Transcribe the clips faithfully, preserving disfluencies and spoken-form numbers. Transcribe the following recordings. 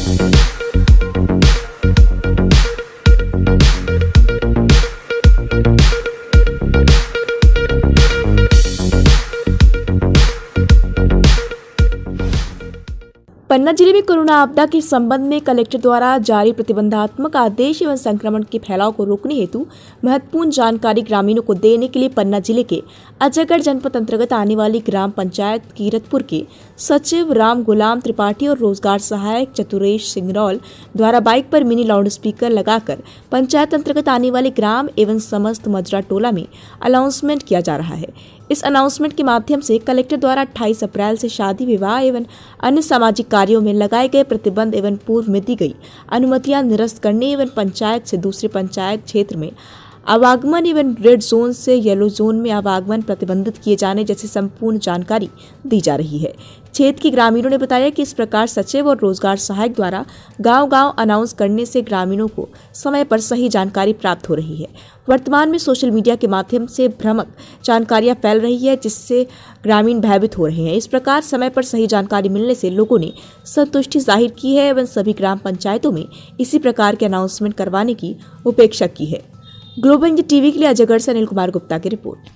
पन्ना जिले में कोरोना आपदा के संबंध में कलेक्टर द्वारा जारी प्रतिबंधात्मक आदेश एवं संक्रमण के फैलाव को रोकने हेतु महत्वपूर्ण जानकारी ग्रामीणों को देने के लिए पन्ना जिले के अजयगढ़ जनपद अंतर्गत आने वाली ग्राम पंचायत कीरतपुर के सचिव राम गुलाम त्रिपाठी और रोजगार सहायक चतुरेश सिंगरौल द्वारा बाइक पर मिनी लाउड स्पीकर लगाकर पंचायत अंतर्गत आने वाले ग्राम एवं समस्त मजरा टोला में अनाउंसमेंट किया जा रहा है। इस अनाउंसमेंट के माध्यम से कलेक्टर द्वारा अट्ठाईस अप्रैल से शादी विवाह एवं अन्य सामाजिक कार्यों में लगाए गए प्रतिबंध एवं पूर्व में दी गई अनुमतियां निरस्त करने एवं पंचायत से दूसरे पंचायत क्षेत्र में आवागमन एवं रेड जोन से येलो जोन में आवागमन प्रतिबंधित किए जाने जैसी संपूर्ण जानकारी दी जा रही है। क्षेत्र के ग्रामीणों ने बताया कि इस प्रकार सचिव और रोजगार सहायक द्वारा गांव-गांव अनाउंस करने से ग्रामीणों को समय पर सही जानकारी प्राप्त हो रही है। वर्तमान में सोशल मीडिया के माध्यम से भ्रामक जानकारियां फैल रही है, जिससे ग्रामीण भयभीत हो रहे हैं। इस प्रकार समय पर सही जानकारी मिलने से लोगों ने संतुष्टि जाहिर की है एवं सभी ग्राम पंचायतों में इसी प्रकार के अनाउंसमेंट करवाने की उपेक्षा की है। ग्लोबल इंडिया टीवी के लिए अजयगढ़ से अनिल कुमार गुप्ता की रिपोर्ट।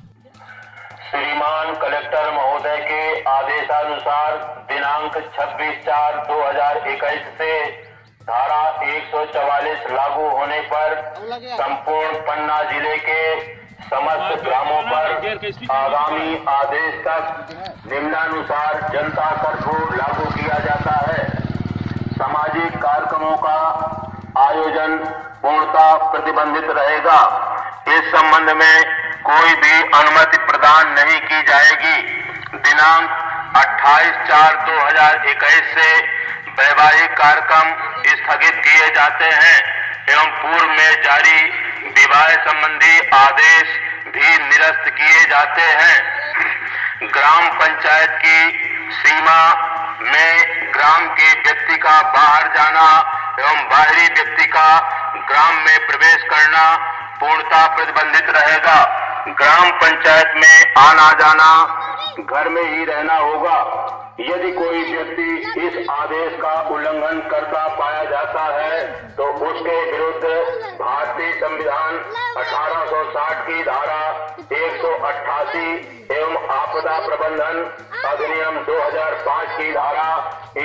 श्रीमान कलेक्टर महोदय के आदेशानुसार दिनांक छब्बीस चार दो हजार इक्कीस से धारा एक सौ चवालीस लागू होने पर संपूर्ण पन्ना जिले के समस्त ग्रामों पर आगामी आदेश तक निम्नानुसार जनता कर्फ्यू लागू किया जाता है। सामाजिक कार्यक्रमों का आयोजन पूर्णतः प्रतिबंधित रहेगा। इस संबंध में कोई भी अनुमति प्रदान नहीं की जाएगी। दिनांक अट्ठाईस चार दो हजार इक्कीस से वैवाहिक कार्यक्रम स्थगित किए जाते हैं एवं पूर्व में जारी विवाह संबंधी आदेश भी निरस्त किए जाते हैं। ग्राम पंचायत की सीमा में ग्राम के व्यक्ति का बाहर जाना एवं बाहरी व्यक्ति का ग्राम में प्रवेश करना पूर्णतः प्रतिबंधित रहेगा। ग्राम पंचायत में आना जाना घर में ही रहना होगा। यदि कोई व्यक्ति इस आदेश का उल्लंघन करता पाया जाता है तो उसके विरुद्ध भारतीय संविधान अठारह सौ साठ की धारा एक सौ अट्ठासी एवं आपदा प्रबंधन अधिनियम दो हजार पाँच की धारा